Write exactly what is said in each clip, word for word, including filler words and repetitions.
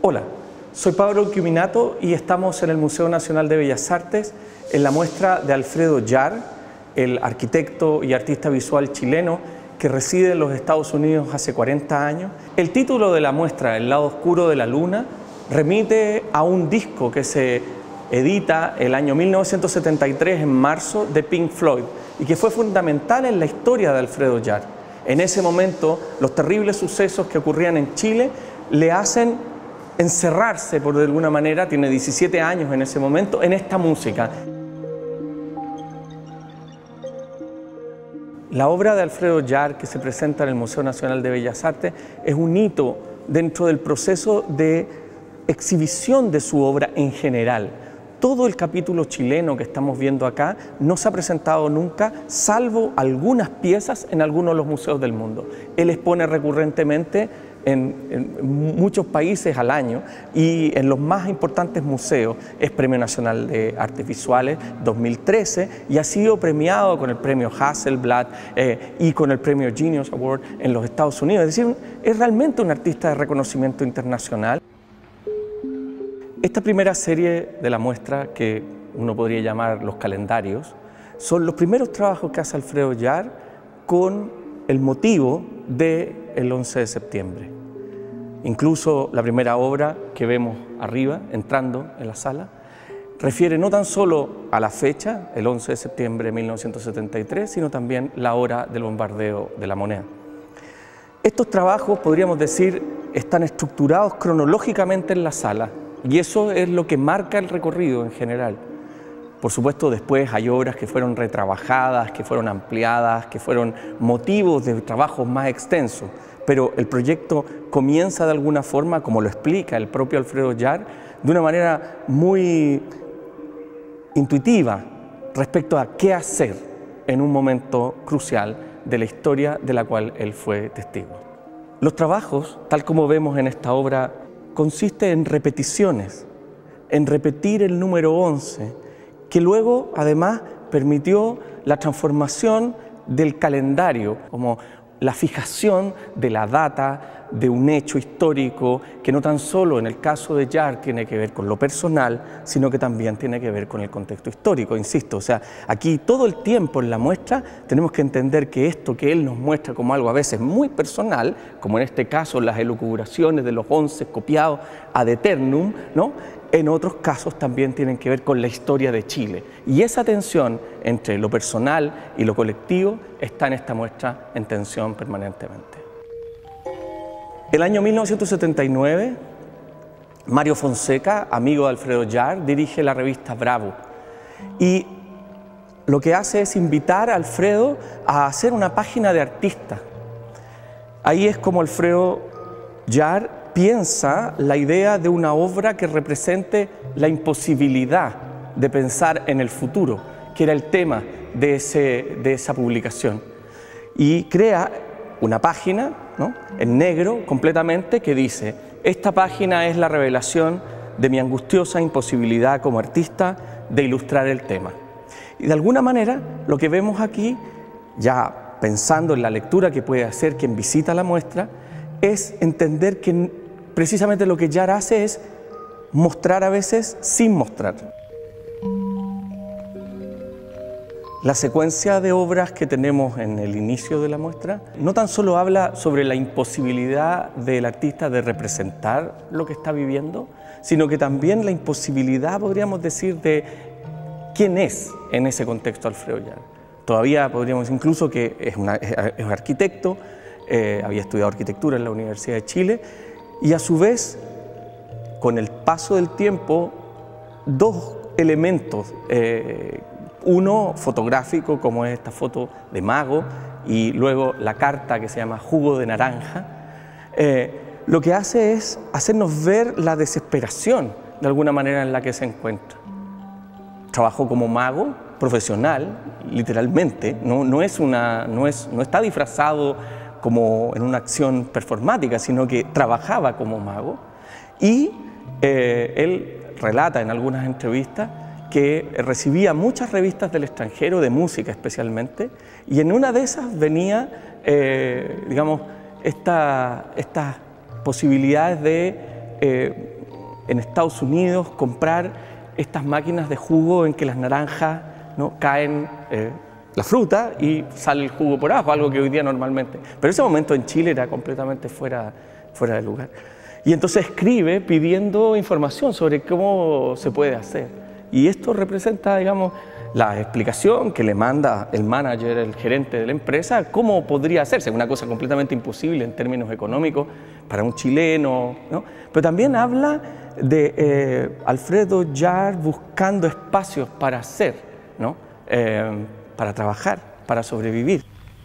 Hola, soy Pablo Chiuminato y estamos en el Museo Nacional de Bellas Artes en la muestra de Alfredo Yar, el arquitecto y artista visual chileno que reside en los Estados Unidos hace cuarenta años. El título de la muestra, El lado oscuro de la luna, remite a un disco que se edita el año mil novecientos setenta y tres, en marzo, de Pink Floyd, y que fue fundamental en la historia de Alfredo Yar. En ese momento, los terribles sucesos que ocurrían en Chile le hacen encerrarse, por de alguna manera, tiene diecisiete años en ese momento, en esta música. La obra de Alfredo Yar, que se presenta en el Museo Nacional de Bellas Artes, es un hito dentro del proceso de exhibición de su obra en general. Todo el capítulo chileno que estamos viendo acá no se ha presentado nunca, salvo algunas piezas en algunos de los museos del mundo. Él expone recurrentemente en, en muchos países al año y en los más importantes museos. Es Premio Nacional de Artes Visuales dos mil trece y ha sido premiado con el premio Hasselblad eh, y con el premio Genius Award en los Estados Unidos. Es decir, es realmente un artista de reconocimiento internacional. Esta primera serie de la muestra, que uno podría llamar los calendarios, son los primeros trabajos que hace Alfredo Yar con el motivo del once de septiembre. Incluso la primera obra que vemos arriba, entrando en la sala, refiere no tan solo a la fecha, el once de septiembre de mil novecientos setenta y tres, sino también la hora del bombardeo de La Moneda. Estos trabajos, podríamos decir, están estructurados cronológicamente en la sala, y eso es lo que marca el recorrido en general. Por supuesto, después hay obras que fueron retrabajadas, que fueron ampliadas, que fueron motivos de trabajos más extensos, pero el proyecto comienza de alguna forma, como lo explica el propio Alfredo Yar, de una manera muy intuitiva respecto a qué hacer en un momento crucial de la historia de la cual él fue testigo. Los trabajos, tal como vemos en esta obra, consiste en repeticiones, en repetir el número once, que luego además permitió la transformación del calendario, como la fijación de la data de un hecho histórico que no tan solo en el caso de Yar tiene que ver con lo personal, sino que también tiene que ver con el contexto histórico, insisto. O sea, aquí todo el tiempo en la muestra tenemos que entender que esto que él nos muestra como algo a veces muy personal, como en este caso las elucubraciones de los once copiados ad eternum, ¿no?, en otros casos también tienen que ver con la historia de Chile. Y esa tensión entre lo personal y lo colectivo está en esta muestra en tensión permanentemente. El año mil novecientos setenta y nueve, Mario Fonseca, amigo de Alfredo Yar, dirige la revista Bravo. Y lo que hace es invitar a Alfredo a hacer una página de artista. Ahí es como Alfredo Yar piensa la idea de una obra que represente la imposibilidad de pensar en el futuro, que era el tema de, ese, de esa publicación. Y crea una página, ¿no?, en negro completamente, que dice: esta página es la revelación de mi angustiosa imposibilidad como artista de ilustrar el tema. Y de alguna manera lo que vemos aquí, ya pensando en la lectura que puede hacer quien visita la muestra, es entender que precisamente lo que Yar hace es mostrar a veces sin mostrar. La secuencia de obras que tenemos en el inicio de la muestra no tan solo habla sobre la imposibilidad del artista de representar lo que está viviendo, sino que también la imposibilidad, podríamos decir, de quién es en ese contexto Alfredo Yar. Todavía podríamos incluso que es, una, es arquitecto, eh, había estudiado arquitectura en la Universidad de Chile, y a su vez, con el paso del tiempo, dos elementos, eh, uno fotográfico, como es esta foto de Mago, y luego la carta que se llama Jugo de Naranja, eh, lo que hace es hacernos ver la desesperación, de alguna manera, en la que se encuentra. Trabajó como mago profesional, literalmente, no, no, es una, no, es, no está disfrazado como en una acción performática, sino que trabajaba como mago. Y eh, él relata en algunas entrevistas que recibía muchas revistas del extranjero, de música especialmente, y en una de esas venía, eh, digamos, estas esta posibilidades de eh, en Estados Unidos comprar estas máquinas de jugo en que las naranjas, ¿no?, caen eh, la fruta y sale el jugo por abajo, algo que hoy día normalmente. Pero ese momento en Chile era completamente fuera, fuera de lugar. Y entonces escribe pidiendo información sobre cómo se puede hacer. Y esto representa, digamos, la explicación que le manda el manager, el gerente de la empresa, cómo podría hacerse, una cosa completamente imposible en términos económicos para un chileno, ¿no? Pero también habla de eh, Alfredo Yar buscando espacios para hacer, ¿no? eh, para trabajar, para sobrevivir.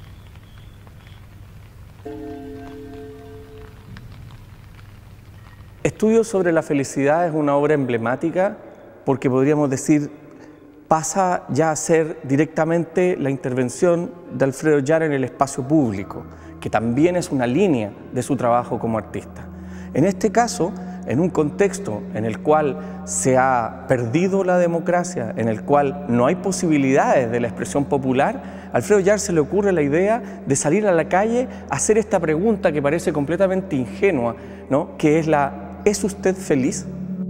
Estudios sobre la felicidad es una obra emblemática porque podríamos decir pasa ya a ser directamente la intervención de Alfredo Yar en el espacio público, que también es una línea de su trabajo como artista. En este caso, en un contexto en el cual se ha perdido la democracia, en el cual no hay posibilidades de la expresión popular, a Alfredo Yar se le ocurre la idea de salir a la calle a hacer esta pregunta que parece completamente ingenua, ¿no?, que es la ¿es usted feliz?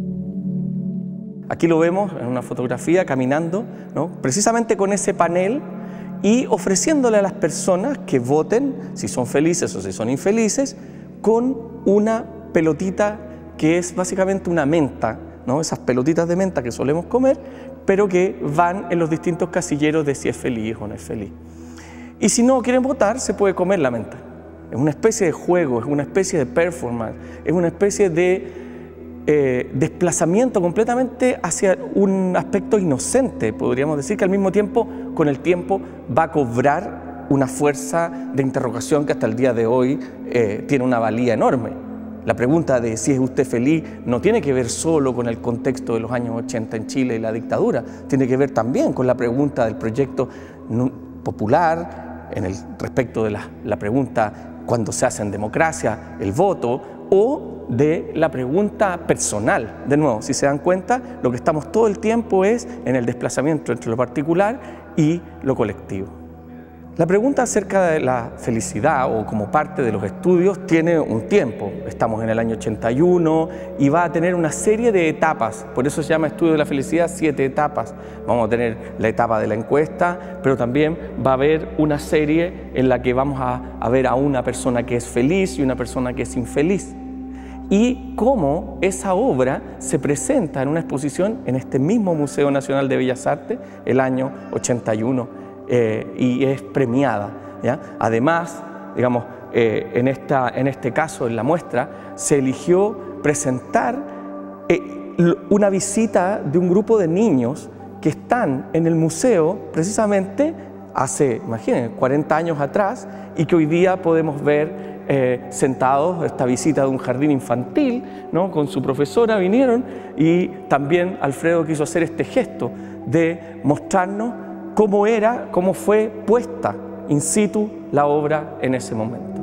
Aquí lo vemos en una fotografía caminando, ¿no?, precisamente con ese panel y ofreciéndole a las personas que voten si son felices o si son infelices con una pelotita que es básicamente una menta, ¿no?, esas pelotitas de menta que solemos comer, pero que van en los distintos casilleros de si es feliz o no es feliz. Y si no quieren votar, se puede comer la menta. Es una especie de juego, es una especie de performance, es una especie de eh, desplazamiento completamente hacia un aspecto inocente, podríamos decir, que al mismo tiempo, con el tiempo, va a cobrar una fuerza de interrogación que hasta el día de hoy eh, tiene una valía enorme. La pregunta de si es usted feliz no tiene que ver solo con el contexto de los años ochenta en Chile y la dictadura, tiene que ver también con la pregunta del proyecto popular, en el respecto de la, la pregunta cuando se hace en democracia el voto, o de la pregunta personal. De nuevo, si se dan cuenta, lo que estamos todo el tiempo es en el desplazamiento entre lo particular y lo colectivo. La pregunta acerca de la felicidad o como parte de los estudios tiene un tiempo. Estamos en el año ochenta y uno y va a tener una serie de etapas, por eso se llama Estudio de la Felicidad, siete etapas. Vamos a tener la etapa de la encuesta, pero también va a haber una serie en la que vamos a, a ver a una persona que es feliz y una persona que es infeliz. Y cómo esa obra se presenta en una exposición en este mismo Museo Nacional de Bellas Artes el año ochenta y uno. Eh, y es premiada, ¿ya? Además, digamos, eh, en, esta, en este caso, en la muestra, se eligió presentar eh, una visita de un grupo de niños que están en el museo precisamente hace, imagínense, cuarenta años atrás y que hoy día podemos ver eh, sentados, esta visita de un jardín infantil, ¿no?, con su profesora vinieron y también Alfredo quiso hacer este gesto de mostrarnos cómo era, cómo fue puesta in situ la obra en ese momento.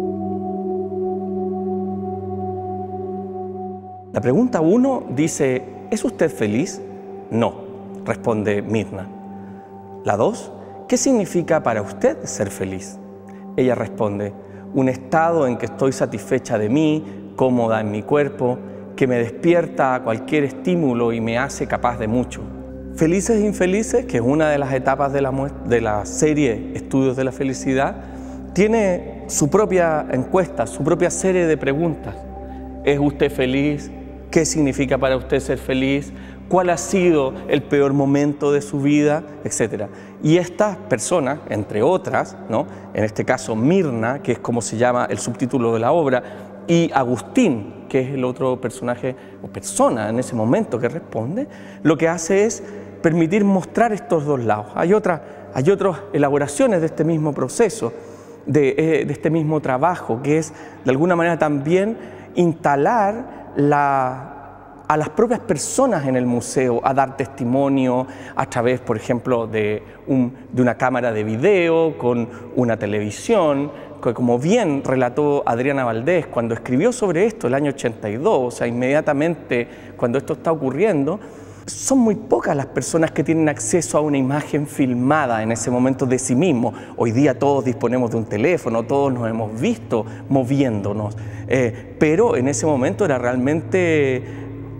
La pregunta uno dice, ¿es usted feliz? No, responde Mirna. La dos, ¿qué significa para usted ser feliz? Ella responde, un estado en que estoy satisfecha de mí, cómoda en mi cuerpo, que me despierta a cualquier estímulo y me hace capaz de mucho. Felices e infelices, que es una de las etapas de la, de la serie Estudios de la Felicidad, tiene su propia encuesta, su propia serie de preguntas. ¿Es usted feliz? ¿Qué significa para usted ser feliz? ¿Cuál ha sido el peor momento de su vida? Etcétera. Y estas personas, entre otras, ¿no?, en este caso Mirna, que es como se llama el subtítulo de la obra, y Agustín, que es el otro personaje o persona en ese momento que responde, lo que hace es permitir mostrar estos dos lados. Hay, otra, hay otras elaboraciones de este mismo proceso, de, eh, de este mismo trabajo, que es de alguna manera también instalar la, a las propias personas en el museo a dar testimonio a través, por ejemplo, de, un, de una cámara de video, con una televisión, que como bien relató Adriana Valdés cuando escribió sobre esto el año ochenta y dos, o sea, inmediatamente cuando esto está ocurriendo, son muy pocas las personas que tienen acceso a una imagen filmada en ese momento de sí mismo. Hoy día todos disponemos de un teléfono, todos nos hemos visto moviéndonos, eh, pero en ese momento era realmente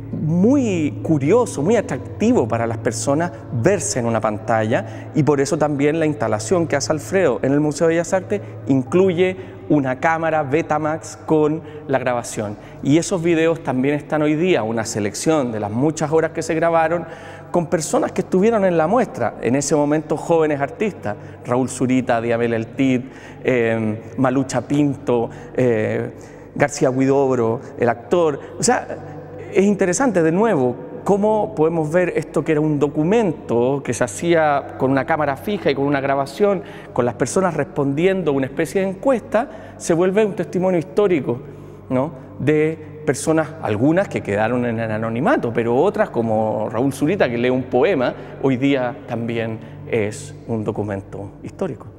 muy curioso, muy atractivo para las personas verse en una pantalla, y por eso también la instalación que hace Alfredo en el Museo de Bellas Artes incluye una cámara Betamax con la grabación. Y esos videos también están hoy día, una selección de las muchas horas que se grabaron con personas que estuvieron en la muestra, en ese momento jóvenes artistas, Raúl Zurita, Diabel El Cid, eh, Malucha Pinto, eh, García Huidobro, el actor. O sea, es interesante de nuevo cómo podemos ver esto que era un documento que se hacía con una cámara fija y con una grabación, con las personas respondiendo a una especie de encuesta, se vuelve un testimonio histórico, ¿no?, de personas, algunas que quedaron en el anonimato, pero otras como Raúl Zurita, que lee un poema, hoy día también es un documento histórico.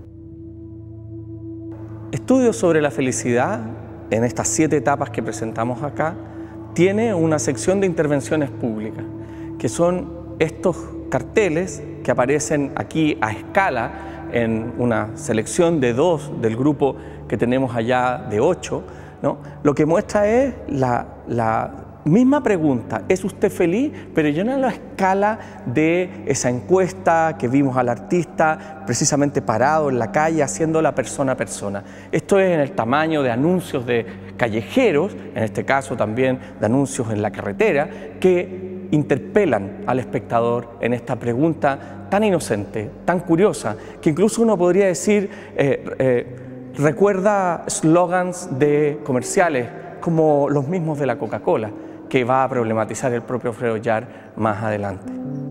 Estudios sobre la felicidad, en estas siete etapas que presentamos acá, tiene una sección de intervenciones públicas, que son estos carteles que aparecen aquí a escala en una selección de dos del grupo que tenemos allá de ocho, ¿no? Lo que muestra es la, la misma pregunta, ¿es usted feliz? Pero ya no a la escala de esa encuesta que vimos al artista precisamente parado en la calle haciéndola persona a persona. Esto es en el tamaño de anuncios de callejeros, en este caso también de anuncios en la carretera, que interpelan al espectador en esta pregunta tan inocente, tan curiosa, que incluso uno podría decir, eh, eh, recuerda slogans de comerciales como los mismos de la Coca-Cola, que va a problematizar el propio Alfredo Yar más adelante.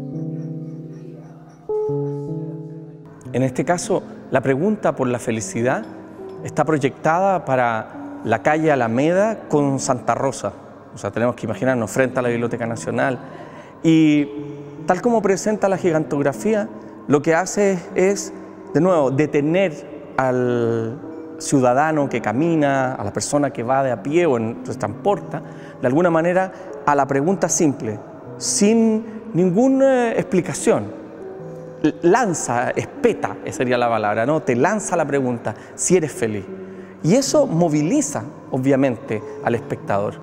En este caso, la pregunta por la felicidad está proyectada para la calle Alameda con Santa Rosa. O sea, tenemos que imaginarnos frente a la Biblioteca Nacional. Y tal como presenta la gigantografía, lo que hace es, de nuevo, detener al ciudadano que camina, a la persona que va de a pie o en, se transporta, de alguna manera a la pregunta simple, sin ninguna explicación. Lanza, espeta, esa sería la palabra, ¿no? Te lanza la pregunta, si eres feliz. Y eso moviliza, obviamente, al espectador.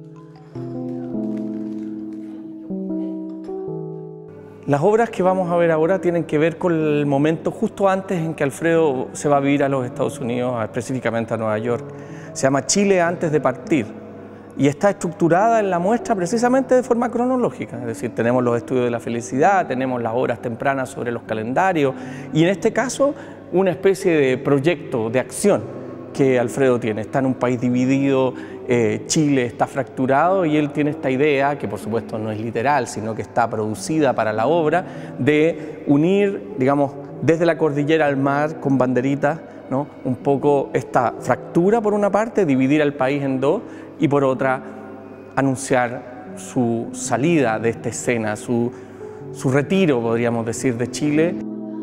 Las obras que vamos a ver ahora tienen que ver con el momento justo antes en que Alfredo se va a vivir a los Estados Unidos, específicamente a Nueva York. Se llama Chile antes de partir y está estructurada en la muestra precisamente de forma cronológica. Es decir, tenemos los estudios de la felicidad, tenemos las horas tempranas sobre los calendarios y en este caso una especie de proyecto de acción que Alfredo tiene. Está en un país dividido, eh, Chile está fracturado y él tiene esta idea, que por supuesto no es literal, sino que está producida para la obra, de unir, digamos, desde la cordillera al mar con banderitas, ¿no?, un poco esta fractura por una parte, dividir al país en dos y por otra anunciar su salida de esta escena, su, su retiro, podríamos decir, de Chile.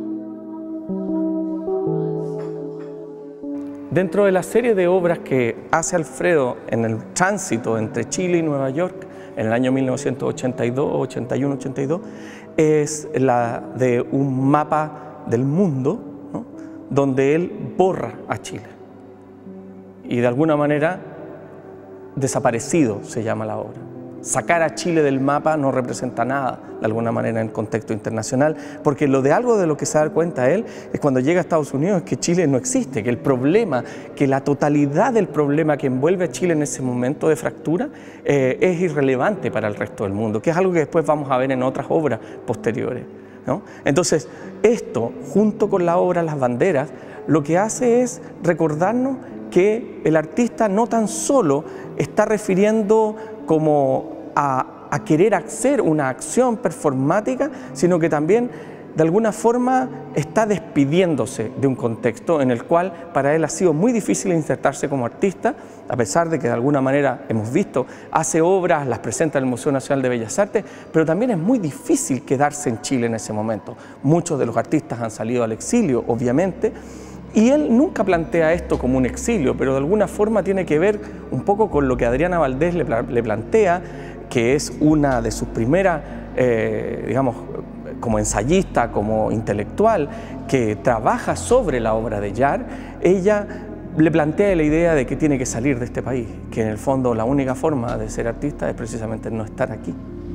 Dentro de la serie de obras que hace Alfredo en el tránsito entre Chile y Nueva York, en el año mil novecientos ochenta y dos, ochenta y uno, ochenta y dos, es la de un mapa del mundo, ¿no?, donde él borra a Chile. Y de alguna manera, desaparecido se llama la obra. Sacar a Chile del mapa no representa nada, de alguna manera, en el contexto internacional, porque lo de algo de lo que se da cuenta él es cuando llega a Estados Unidos es que Chile no existe, que el problema, que la totalidad del problema que envuelve a Chile en ese momento de fractura eh, es irrelevante para el resto del mundo, que es algo que después vamos a ver en otras obras posteriores, ¿no? Entonces, esto, junto con la obra Las Banderas, lo que hace es recordarnos que el artista no tan solo está refiriendo como a, a querer hacer una acción performática, sino que también de alguna forma está despidiéndose de un contexto en el cual para él ha sido muy difícil insertarse como artista, a pesar de que de alguna manera hemos visto, hace obras, las presenta en el Museo Nacional de Bellas Artes, pero también es muy difícil quedarse en Chile en ese momento. Muchos de los artistas han salido al exilio, obviamente, y él nunca plantea esto como un exilio, pero de alguna forma tiene que ver un poco con lo que Adriana Valdés le, le plantea, que es una de sus primeras, eh, digamos, como ensayista, como intelectual, que trabaja sobre la obra de Yar. Ella le plantea la idea de que tiene que salir de este país, que en el fondo la única forma de ser artista es precisamente no estar aquí.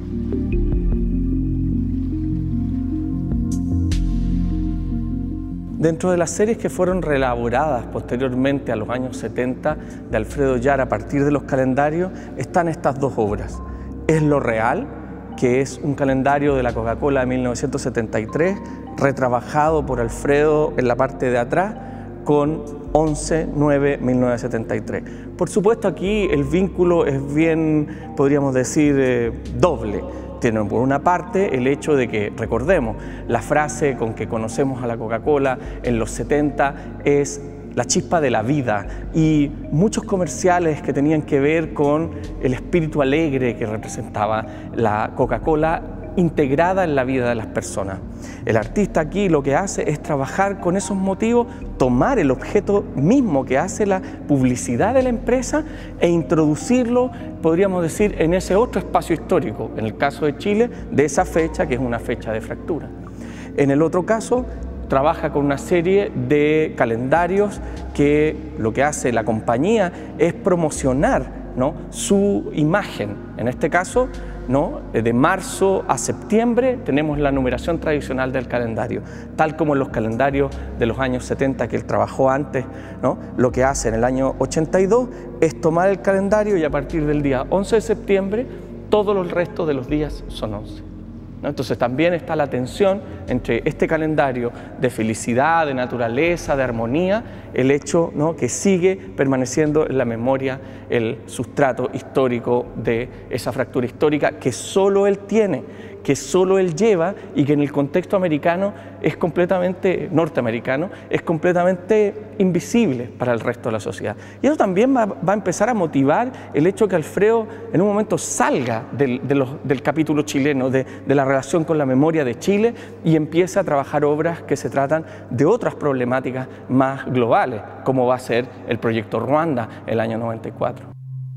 Dentro de las series que fueron reelaboradas posteriormente a los años setenta de Alfredo Yar a partir de los calendarios están estas dos obras. Es lo real, que es un calendario de la Coca-Cola de mil novecientos setenta y tres, retrabajado por Alfredo en la parte de atrás, con once nueve mil novecientos setenta y tres. Por supuesto, aquí el vínculo es bien, podríamos decir, eh, doble. Tiene por una parte el hecho de que, recordemos, la frase con que conocemos a la Coca-Cola en los setenta es la chispa de la vida, y muchos comerciales que tenían que ver con el espíritu alegre que representaba la Coca-Cola integrada en la vida de las personas. El artista aquí lo que hace es trabajar con esos motivos, tomar el objeto mismo que hace la publicidad de la empresa e introducirlo, podríamos decir, en ese otro espacio histórico, en el caso de Chile, de esa fecha que es una fecha de fractura. En el otro caso, trabaja con una serie de calendarios que lo que hace la compañía es promocionar, ¿no?, su imagen. En este caso, ¿no?, de marzo a septiembre tenemos la numeración tradicional del calendario, tal como en los calendarios de los años setenta que él trabajó antes, ¿no? Lo que hace en el año ochenta y dos es tomar el calendario y a partir del día once de septiembre todos los restos de los días son once. ¿No? Entonces también está la tensión entre este calendario de felicidad, de naturaleza, de armonía, el hecho, ¿no?, que sigue permaneciendo en la memoria el sustrato histórico de esa fractura histórica que solo él tiene, que solo él lleva y que en el contexto americano es completamente, norteamericano, es completamente invisible para el resto de la sociedad. Y eso también va, va a empezar a motivar el hecho que Alfredo en un momento salga del, de los, del capítulo chileno, de, de la relación con la memoria de Chile, y empiece a trabajar obras que se tratan de otras problemáticas más globales, como va a ser el proyecto Ruanda el año noventa y cuatro.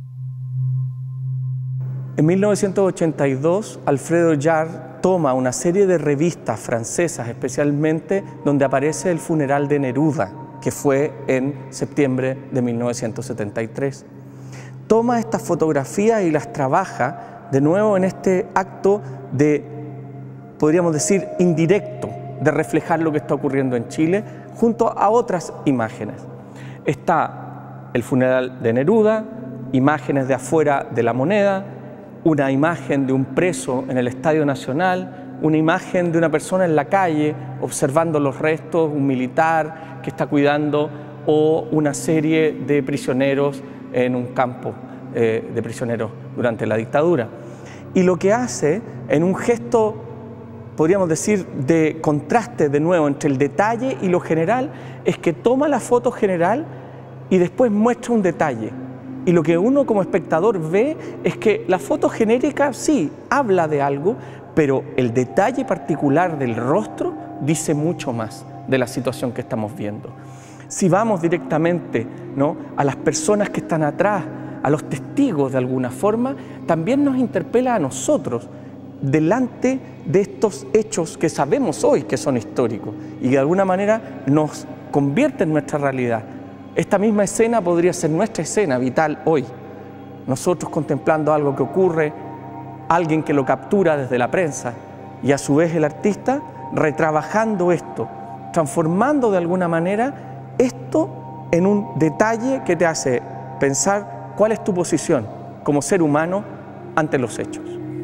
En mil novecientos ochenta y dos, Alfredo Yar toma una serie de revistas francesas, especialmente donde aparece el funeral de Neruda, que fue en septiembre de mil novecientos setenta y tres. Toma estas fotografías y las trabaja de nuevo en este acto de, podríamos decir, indirecto, de reflejar lo que está ocurriendo en Chile, junto a otras imágenes. Está el funeral de Neruda, imágenes de afuera de la Moneda, una imagen de un preso en el Estadio Nacional, una imagen de una persona en la calle observando los restos, un militar que está cuidando, o una serie de prisioneros en un campo eh, de prisioneros durante la dictadura. Y lo que hace, en un gesto, podríamos decir, de contraste de nuevo entre el detalle y lo general, es que toma la foto general y después muestra un detalle. Y lo que uno como espectador ve es que la foto genérica sí habla de algo, pero el detalle particular del rostro dice mucho más de la situación que estamos viendo. Si vamos directamente, ¿no?, a las personas que están atrás, a los testigos de alguna forma, también nos interpela a nosotros delante de estos hechos que sabemos hoy que son históricos y que de alguna manera nos convierten en nuestra realidad. Esta misma escena podría ser nuestra escena vital hoy. Nosotros contemplando algo que ocurre, alguien que lo captura desde la prensa y a su vez el artista retrabajando esto, transformando de alguna manera esto en un detalle que te hace pensar cuál es tu posición como ser humano ante los hechos.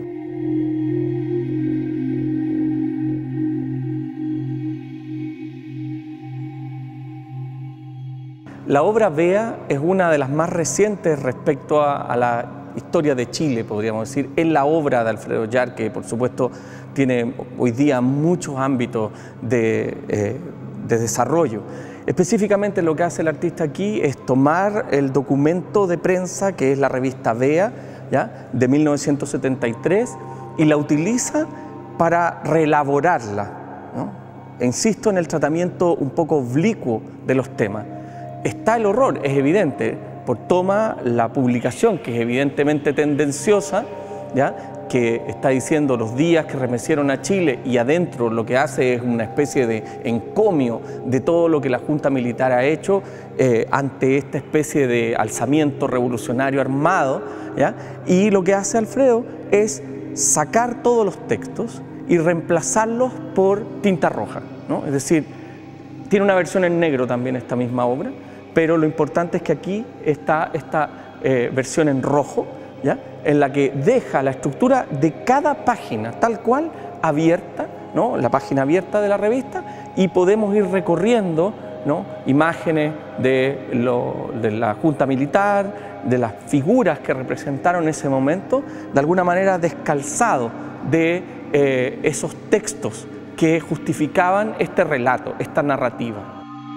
La obra Vea es una de las más recientes respecto a, a la historia de Chile, podríamos decir. Es la obra de Alfredo Yar, que por supuesto tiene hoy día muchos ámbitos de, eh, de desarrollo. Específicamente lo que hace el artista aquí es tomar el documento de prensa, que es la revista Vea, ¿ya?, de mil novecientos setenta y tres, y la utiliza para reelaborarla, ¿no? Insisto en el tratamiento un poco oblicuo de los temas. Está el horror, es evidente, por toma la publicación, que es evidentemente tendenciosa, ¿ya?, que está diciendo los días que remecieron a Chile, y adentro lo que hace es una especie de encomio de todo lo que la Junta Militar ha hecho eh, ante esta especie de alzamiento revolucionario armado, ¿ya? Y lo que hace Alfredo es sacar todos los textos y reemplazarlos por tinta roja, ¿no? Es decir, tiene una versión en negro también esta misma obra, pero lo importante es que aquí está esta eh, versión en rojo, ¿ya? En la que deja la estructura de cada página tal cual abierta, ¿no? La página abierta de la revista, y podemos ir recorriendo, ¿no? Imágenes de, lo, de la Junta Militar, de las figuras que representaron ese momento, de alguna manera descalzado de eh, esos textos que justificaban este relato, esta narrativa.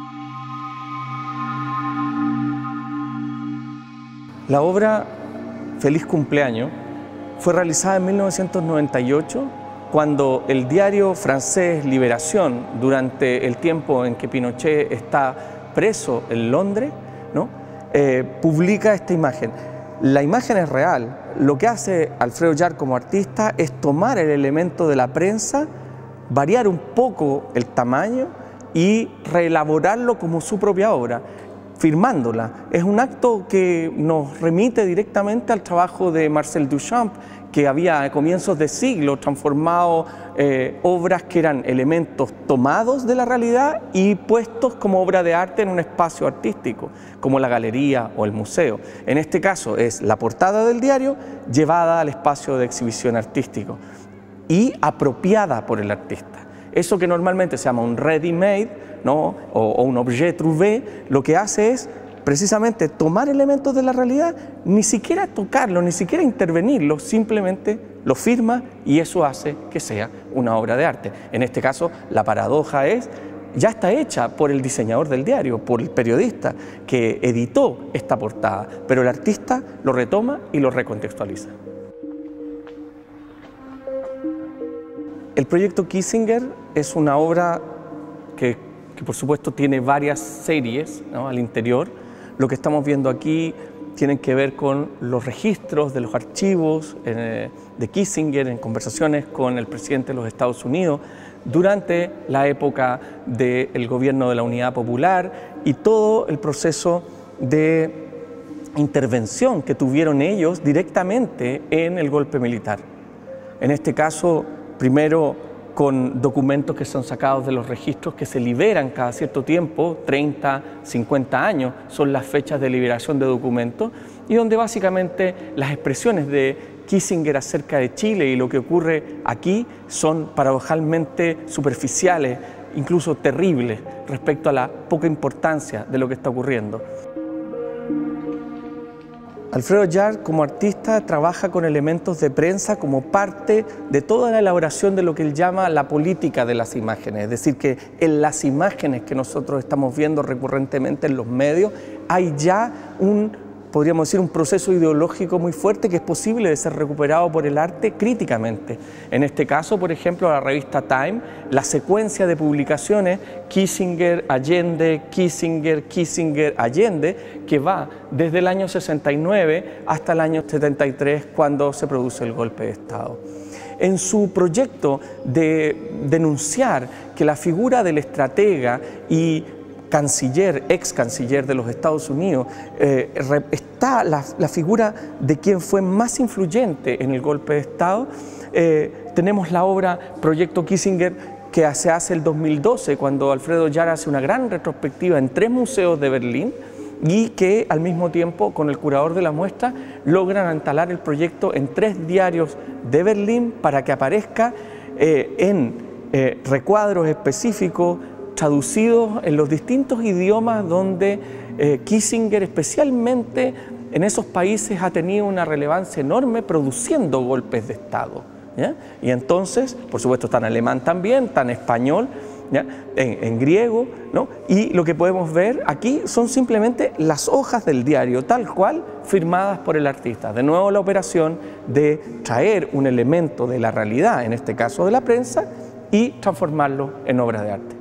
La obra Feliz Cumpleaños fue realizada en mil novecientos noventa y ocho, cuando el diario francés Liberación, durante el tiempo en que Pinochet está preso en Londres, ¿no? eh, publica esta imagen. La imagen es real. Lo que hace Alfredo Yar como artista es tomar el elemento de la prensa, variar un poco el tamaño y reelaborarlo como su propia obra, firmándola. Es un acto que nos remite directamente al trabajo de Marcel Duchamp, que había a comienzos de siglo transformado eh, obras que eran elementos tomados de la realidad y puestos como obra de arte en un espacio artístico, como la galería o el museo. En este caso es la portada del diario llevada al espacio de exhibición artístico y apropiada por el artista. Eso que normalmente se llama un ready-made, ¿no? o, o un objet trouvé, lo que hace es precisamente tomar elementos de la realidad, ni siquiera tocarlo, ni siquiera intervenirlo, simplemente lo firma y eso hace que sea una obra de arte. En este caso, la paradoja es, ya está hecha por el diseñador del diario, por el periodista que editó esta portada, pero el artista lo retoma y lo recontextualiza. El proyecto Kissinger es una obra que, que por supuesto tiene varias series, ¿no? Al interior. Lo que estamos viendo aquí tiene que ver con los registros de los archivos eh, de Kissinger en conversaciones con el presidente de los Estados Unidos durante la época del gobierno de la Unidad Popular y todo el proceso de intervención que tuvieron ellos directamente en el golpe militar. En este caso, primero con documentos que son sacados de los registros que se liberan cada cierto tiempo, treinta, cincuenta años son las fechas de liberación de documentos, y donde básicamente las expresiones de Kissinger acerca de Chile y lo que ocurre aquí son paradojalmente superficiales, incluso terribles, respecto a la poca importancia de lo que está ocurriendo. Alfredo Yar, como artista, trabaja con elementos de prensa como parte de toda la elaboración de lo que él llama la política de las imágenes. Es decir, que en las imágenes que nosotros estamos viendo recurrentemente en los medios hay ya un, podríamos decir, un proceso ideológico muy fuerte que es posible de ser recuperado por el arte críticamente. En este caso, por ejemplo, la revista Time, la secuencia de publicaciones Kissinger, Allende, Kissinger, Kissinger, Allende, que va desde el año sesenta y nueve hasta el año setenta y tres, cuando se produce el golpe de Estado. En su proyecto de denunciar que la figura del estratega y canciller, ex canciller de los Estados Unidos, eh, está la, la figura de quien fue más influyente en el golpe de Estado. Eh, tenemos la obra Proyecto Kissinger que se hace el dos mil doce, cuando Alfredo Yar hace una gran retrospectiva en tres museos de Berlín y que al mismo tiempo con el curador de la muestra logran instalar el proyecto en tres diarios de Berlín para que aparezca eh, en eh, recuadros específicos traducidos en los distintos idiomas donde eh, Kissinger, especialmente en esos países, ha tenido una relevancia enorme produciendo golpes de Estado, ¿ya? Y entonces, por supuesto, está en alemán también, está en español, ¿ya? En, en griego, ¿no? Y lo que podemos ver aquí son simplemente las hojas del diario, tal cual, firmadas por el artista. De nuevo la operación de traer un elemento de la realidad, en este caso de la prensa, y transformarlo en obra de arte.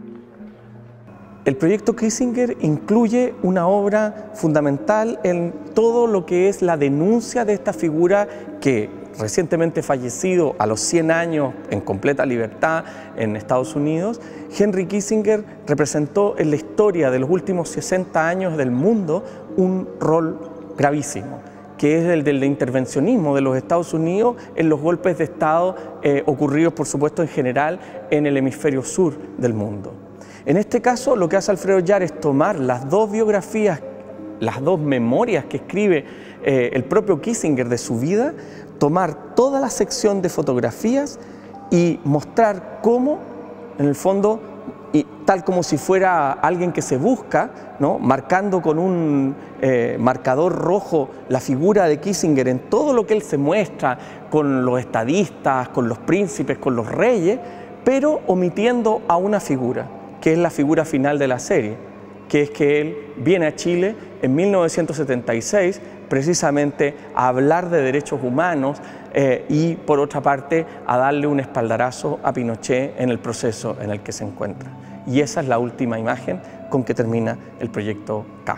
El proyecto Kissinger incluye una obra fundamental en todo lo que es la denuncia de esta figura que recientemente fallecido a los cien años en completa libertad en Estados Unidos, Henry Kissinger representó en la historia de los últimos sesenta años del mundo un rol gravísimo, que es el del intervencionismo de los Estados Unidos en los golpes de Estado eh, ocurridos, por supuesto, en general en el hemisferio sur del mundo. En este caso, lo que hace Alfredo Yar es tomar las dos biografías, las dos memorias que escribe eh, el propio Kissinger de su vida, tomar toda la sección de fotografías y mostrar cómo, en el fondo, y tal como si fuera alguien que se busca, ¿no?, marcando con un eh, marcador rojo la figura de Kissinger en todo lo que él se muestra con los estadistas, con los príncipes, con los reyes, pero omitiendo a una figura, que es la figura final de la serie, que es que él viene a Chile en mil novecientos setenta y seis precisamente a hablar de derechos humanos eh, y, por otra parte, a darle un espaldarazo a Pinochet en el proceso en el que se encuentra. Y esa es la última imagen con que termina el proyecto K.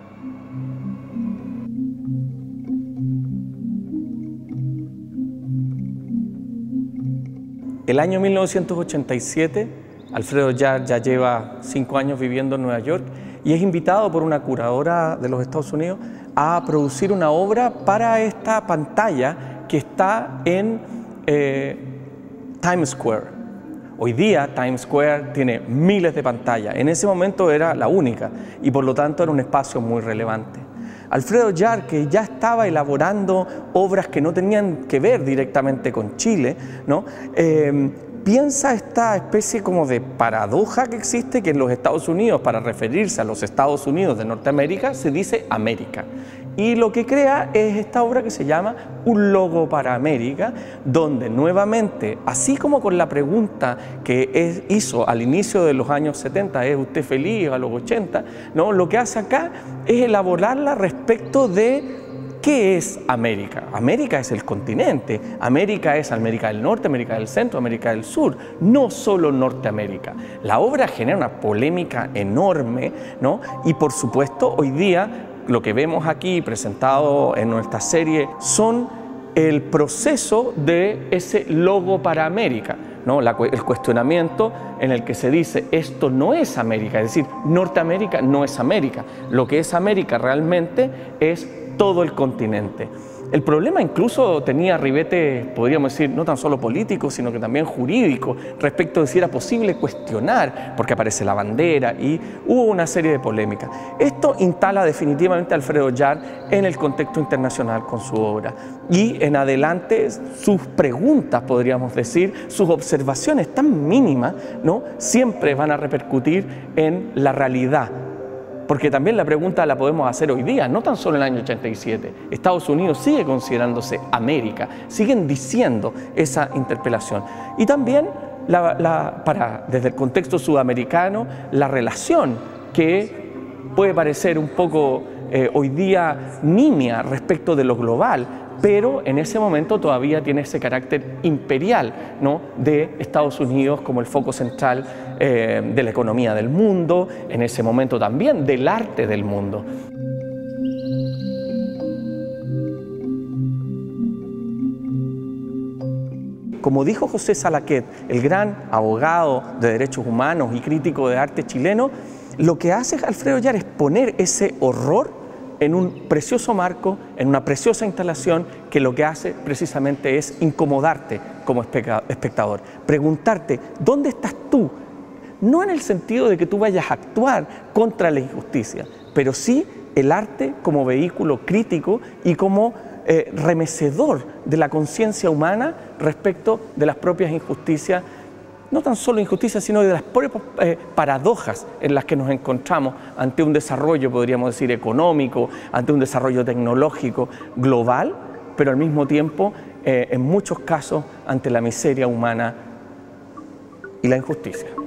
El año mil novecientos ochenta y siete, Alfredo Yar ya lleva cinco años viviendo en Nueva York y es invitado por una curadora de los Estados Unidos a producir una obra para esta pantalla que está en eh, Times Square. Hoy día Times Square tiene miles de pantallas, en ese momento era la única y por lo tanto era un espacio muy relevante. Alfredo Yar, que ya estaba elaborando obras que no tenían que ver directamente con Chile, ¿no? Eh, piensa esta especie como de paradoja que existe, que en los Estados Unidos, para referirse a los Estados Unidos de Norteamérica, se dice América. Y lo que crea es esta obra que se llama Un logo para América, donde nuevamente, así como con la pregunta que es, hizo al inicio de los años setenta, ¿es usted feliz a los ochenta? ¿No? Lo que hace acá es elaborarla respecto de ¿qué es América? América es el continente, América es América del Norte, América del Centro, América del Sur, no solo Norteamérica. La obra genera una polémica enorme, ¿no? Y por supuesto hoy día lo que vemos aquí presentado en nuestra serie son el proceso de ese logo para América, ¿no? La, el cuestionamiento en el que se dice esto no es América, es decir, Norteamérica no es América, lo que es América realmente es todo el continente. El problema incluso tenía ribetes, podríamos decir, no tan solo políticos, sino que también jurídicos, respecto de si era posible cuestionar, porque aparece la bandera y hubo una serie de polémicas. Esto instala definitivamente a Alfredo Yar en el contexto internacional con su obra. Y en adelante sus preguntas, podríamos decir, sus observaciones tan mínimas, ¿no?, siempre van a repercutir en la realidad. Porque también la pregunta la podemos hacer hoy día, no tan solo en el año ochenta y siete. Estados Unidos sigue considerándose América, siguen diciendo esa interpelación. Y también, la, la, para, desde el contexto sudamericano, la relación que puede parecer un poco eh, hoy día nimia respecto de lo global, pero en ese momento todavía tiene ese carácter imperial, ¿no?, de Estados Unidos como el foco central eh, de la economía del mundo, en ese momento también del arte del mundo. Como dijo José Salaquet, el gran abogado de derechos humanos y crítico de arte chileno, lo que hace Alfredo Yar es poner ese horror en un precioso marco, en una preciosa instalación que lo que hace precisamente es incomodarte como espectador, preguntarte ¿dónde estás tú? No en el sentido de que tú vayas a actuar contra la injusticia, pero sí el arte como vehículo crítico y como eh, remecedor de la conciencia humana respecto de las propias injusticias, no tan solo injusticias, sino de las propias eh, paradojas en las que nos encontramos ante un desarrollo, podríamos decir, económico, ante un desarrollo tecnológico global, pero al mismo tiempo, eh, en muchos casos, ante la miseria humana y la injusticia.